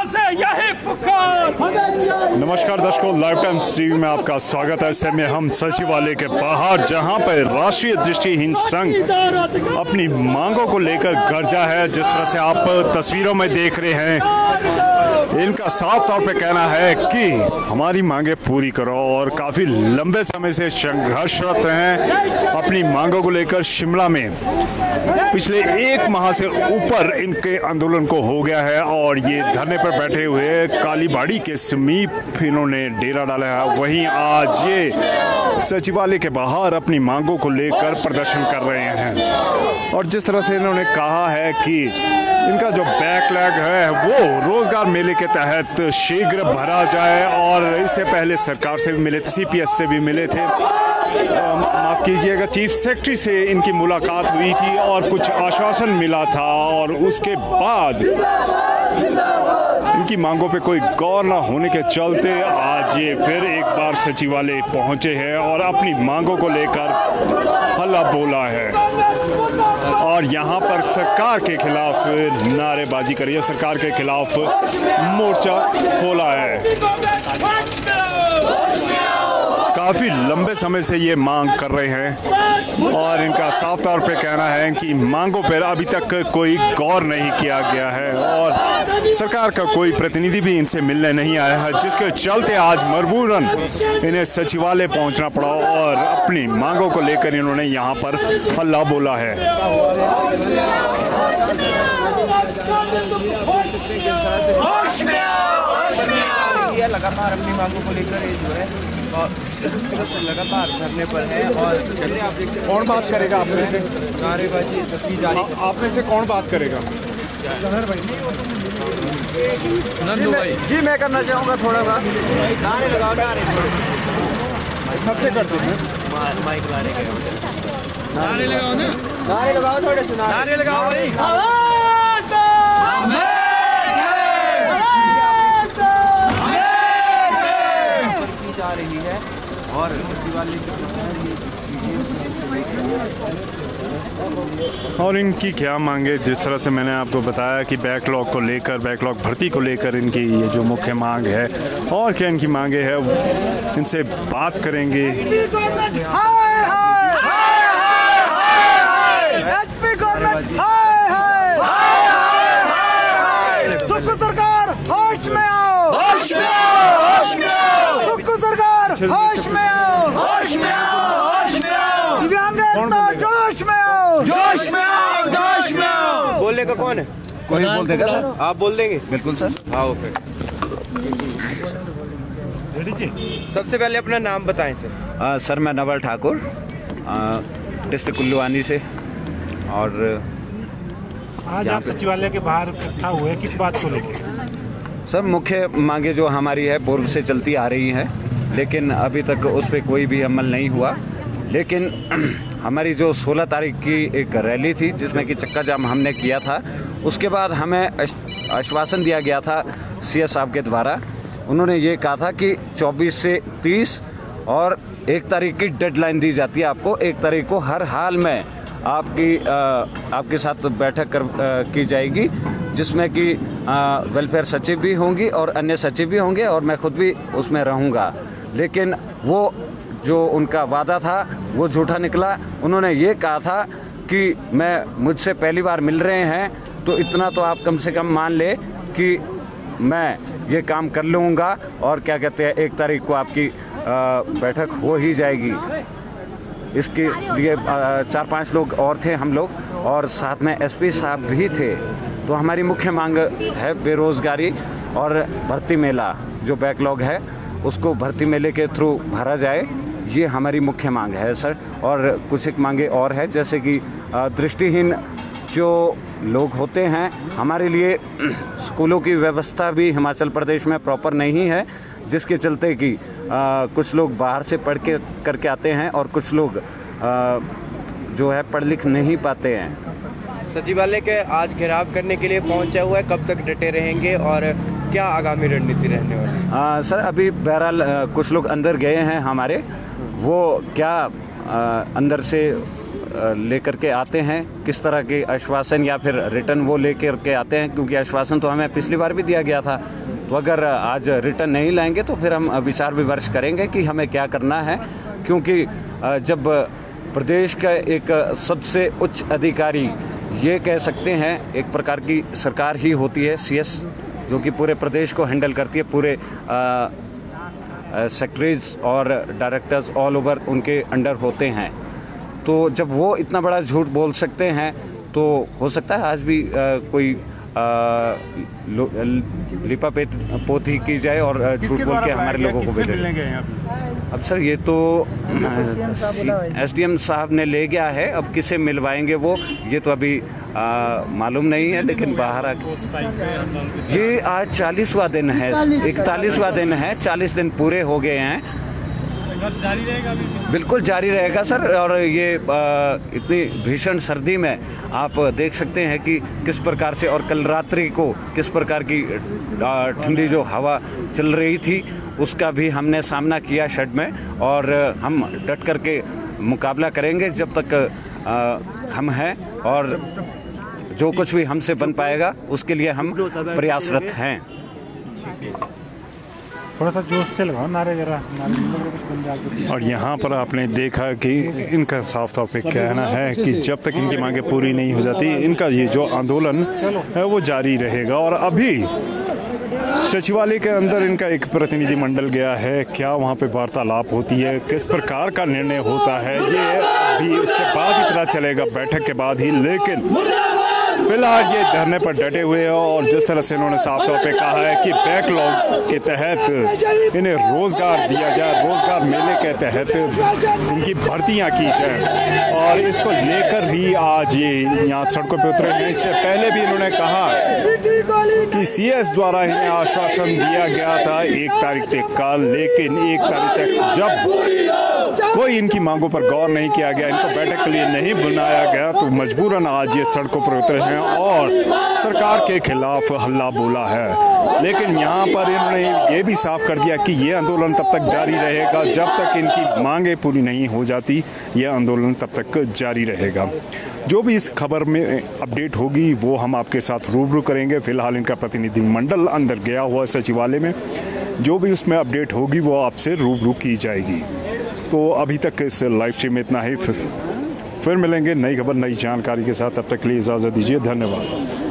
से यही पुकार। नमस्कार दर्शकों, लाइव टाइम्स टीवी में आपका स्वागत है। ऐसे में हम सचिवालय के बाहर, जहां पर राष्ट्रीय दृष्टिहीन संघ अपनी मांगों को लेकर गरजा है। जिस तरह से आप तस्वीरों में देख रहे हैं, इनका साफ तौर पे कहना है कि हमारी मांगे पूरी करो, और काफी लंबे समय से संघर्षरत हैं अपनी मांगों को लेकर। शिमला में पिछले 1 माह से ऊपर इनके आंदोलन को हो गया है, और ये धरने पर बैठे हुए कालीबाड़ी के समीप इन्होंने डेरा डाला है। वहीं आज ये सचिवालय के बाहर अपनी मांगों को लेकर प्रदर्शन कर रहे हैं, और जिस तरह से इन्होंने कहा है कि इनका जो बैकलॉग है वो रोजगार मेले के तहत शीघ्र भरा जाए, और इससे पहले सरकार से भी मिले थे, CPS से भी मिले थे, माफ कीजिएगा, चीफ सेक्रेटरी से इनकी मुलाकात हुई थी और कुछ आश्वासन मिला था, और उसके बाद इनकी मांगों पे कोई गौर न होने के चलते आज ये फिर एक बार सचिवालय पहुंचे हैं और अपनी मांगों को लेकर हल्ला बोला है, और यहाँ पर सरकार के खिलाफ नारेबाजी करी है, सरकार के खिलाफ मोर्चा खोला है। काफी लंबे समय से ये मांग कर रहे हैं, और इनका साफ तौर पे कहना है कि मांगों पर अभी तक कोई गौर नहीं किया गया है, और सरकार का कोई प्रतिनिधि भी इनसे मिलने नहीं आया है, जिसके चलते आज मजबूरन इन्हें सचिवालय पहुंचना पड़ा, और अपनी मांगों को लेकर इन्होंने यहाँ पर हल्ला बोला है। लगातार अपनी मांगों को लेकर ये जो है लगातार धरने पर है, और चलिए आप देख सकते हैं। कौन बात करेगा आप में से? नारेबाजी की जा रही। आप में से कौन बात करेगा? नंदू भाई जी, मैं करना चाहूँगा थोड़ा सा। नारे लगाओ, नारे सबसे करते हैं, माइक नारे लगाओ ना, नारे लगाओ, थोड़े से नारे लगाओ भाई। जा रही है, और सचिवालय और इनकी क्या मांगे, जिस तरह से मैंने आपको बताया कि बैकलॉग को लेकर, बैकलॉग भर्ती को लेकर इनकी ये जो मुख्य मांग है, और क्या इनकी मांगे है, इनसे बात करेंगे। सरकार होश में आओ, होश में आओ, होश में आओ, सरकार होश में आओ, होश में आओ, होश में आओ, दिव्यांग जोश में आओ, जोश में आओ, जोश में आओ। बोलने का कौन है? कोई बोल देगा सर, आप बोल देंगे? बिल्कुल सर। हाँ, ओके। सबसे पहले अपना नाम बताएं सर। सर मैं नवल ठाकुर, डिस्ट्रिक्ट कुल्लूआनी से, और आज आप सचिवालय के बाहर इकट्ठा हुए, किस बात को लेकर? सर मुख्य मांगे जो हमारी है पूर्व से चलती आ रही हैं, लेकिन अभी तक उस पर कोई भी अमल नहीं हुआ। लेकिन हमारी जो 16 तारीख की एक रैली थी, जिसमें कि चक्का जाम हमने किया था, उसके बाद हमें आश्वासन दिया गया था CS साहब के द्वारा। उन्होंने ये कहा था कि 24 से 30 और 1 तारीख की डेडलाइन दी जाती है आपको। 1 तारीख को हर हाल में आपके साथ बैठक की जाएगी, जिसमें कि वेलफेयर सचिव भी होंगी और अन्य सचिव भी होंगे, और मैं खुद भी उसमें रहूँगा। लेकिन वो जो उनका वादा था वो झूठा निकला। उन्होंने ये कहा था कि मुझसे पहली बार मिल रहे हैं, तो इतना तो आप कम से कम मान ले कि मैं ये काम कर लूँगा, और क्या कहते हैं 1 तारीख को आपकी बैठक हो ही जाएगी। इसके लिए 4-5 लोग और थे हम लोग, और साथ में SP साहब भी थे। तो हमारी मुख्य मांग है बेरोजगारी और भर्ती मेला, जो बैकलॉग है उसको भर्ती मेले के थ्रू भरा जाए, ये हमारी मुख्य मांग है सर। और कुछ एक मांगे और है, जैसे कि दृष्टिहीन जो लोग होते हैं, हमारे लिए स्कूलों की व्यवस्था भी हिमाचल प्रदेश में प्रॉपर नहीं है, जिसके चलते कि कुछ लोग बाहर से पढ़ के करके आते हैं, और कुछ लोग जो है पढ़ लिख नहीं पाते हैं। सचिवालय के आज घेराव करने के लिए पहुंचा हुआ है, कब तक डटे रहेंगे और क्या आगामी रणनीति रहने वाली है? सर अभी बहरहाल कुछ लोग अंदर गए हैं हमारे, वो क्या अंदर से लेकर के आते हैं, किस तरह के आश्वासन या फिर रिटर्न वो लेकर के आते हैं, क्योंकि आश्वासन तो हमें पिछली बार भी दिया गया था। तो अगर आज रिटर्न नहीं लाएंगे तो फिर हम विचार विमर्श करेंगे कि हमें क्या करना है, क्योंकि जब प्रदेश का एक सबसे उच्च अधिकारी, ये कह सकते हैं एक प्रकार की सरकार ही होती है, CS, जो कि पूरे प्रदेश को हैंडल करती है, पूरे सेक्रेटरीज और डायरेक्टर्स ऑल ओवर उनके अंडर होते हैं। तो जब वो इतना बड़ा झूठ बोल सकते हैं तो हो सकता है आज भी कोई लिपा पोती की जाए और झूठ बोल के हमारे लोगों को भेजे। अब सर ये तो SDM साहब ने ले गया है, अब किसे मिलवाएंगे वो, ये तो अभी मालूम नहीं है, लेकिन बाहर ये आज 40वां दिन है, 41वां दिन है, 40 दिन पूरे हो गए हैं। संघर्ष जारी रहेगा अभी? बिल्कुल जारी रहेगा सर। और ये इतनी भीषण सर्दी में आप देख सकते हैं कि किस प्रकार से, और कल रात्रि को किस प्रकार की ठंडी जो हवा चल रही थी उसका भी हमने सामना किया शेड में, और हम डट करके मुकाबला करेंगे जब तक हम हैं, और जो कुछ भी हमसे बन पाएगा उसके लिए हम प्रयासरत हैं। थोड़ा सा जोश से लगाओ नारे, जरा कुछ बन जाए। और यहाँ पर आपने देखा कि इनका साफ तौर पे कहना है कि जब तक इनकी मांगे पूरी नहीं हो जाती, इनका ये जो आंदोलन है वो जारी रहेगा। और अभी सचिवालय के अंदर इनका एक प्रतिनिधि मंडल गया है, क्या वहाँ पे वार्तालाप होती है, किस प्रकार का निर्णय होता है, ये अभी उसके बाद ही पता चलेगा, बैठक के बाद ही। लेकिन फिलहाल ये धरने पर डटे हुए हैं, और जिस तरह से इन्होंने साफ तौर पे कहा है कि बैकलॉग के तहत इन्हें रोजगार दिया जाए, रोजगार मेले के तहत इनकी भर्तियां की जाए, और इसको लेकर ही आज ये यहाँ सड़कों पे उतरे हैं। इससे पहले भी इन्होंने कहा कि CS द्वारा इन्हें आश्वासन दिया गया था 1 तारीख तक का, लेकिन 1 तारीख तक जब कोई इनकी मांगों पर गौर नहीं किया गया, इनको बैठक के लिए नहीं बुलाया गया, तो मजबूरन आज ये सड़कों पर उतरे हैं और सरकार के खिलाफ हल्ला बोला है। लेकिन यहाँ पर इन्होंने ये भी साफ कर दिया कि ये आंदोलन तब तक जारी रहेगा जब तक इनकी मांगे पूरी नहीं हो जाती, यह आंदोलन तब तक जारी रहेगा। जो भी इस खबर में अपडेट होगी वो हम आपके साथ रूबरू करेंगे। फिलहाल इनका प्रतिनिधि मंडल अंदर गया हुआ सचिवालय में, जो भी उसमें अपडेट होगी वो आपसे रूबरू की जाएगी। तो अभी तक इस लाइव स्ट्रीम में इतना ही, फिर मिलेंगे नई खबर नई जानकारी के साथ। तब तक के लिए इजाज़त दीजिए, धन्यवाद।